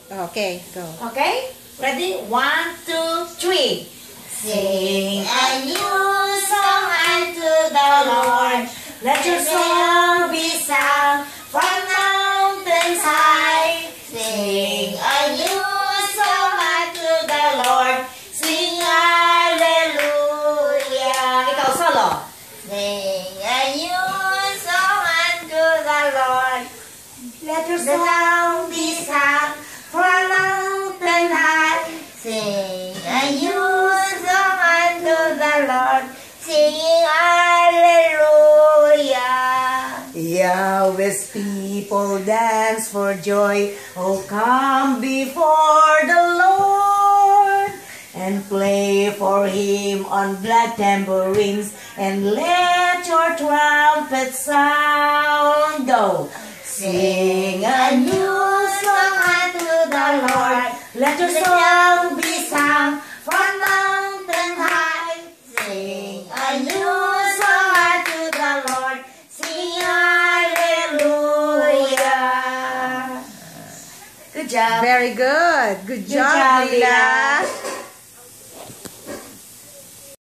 Okay, go. Okay? Ready? 1, 2, 3. Sing a new song unto the Lord. Let your song be sung from mountains high. Sing a new song unto the Lord. Sing hallelujah. Ikaw solo. Sing a new song unto the Lord. Let your song be sung from mountain high. Sing a new song unto the Lord. Singing hallelujah. Yahweh's people dance for joy. Oh, come before the Lord and play for him on glad tambourines, and let your trumpets sound. Go. Sing a new song unto the Lord. Let your song be sung from mountain high. Sing a new song unto the Lord. Sing hallelujah. Good job. Very good. Good job, job, Lila. Lila.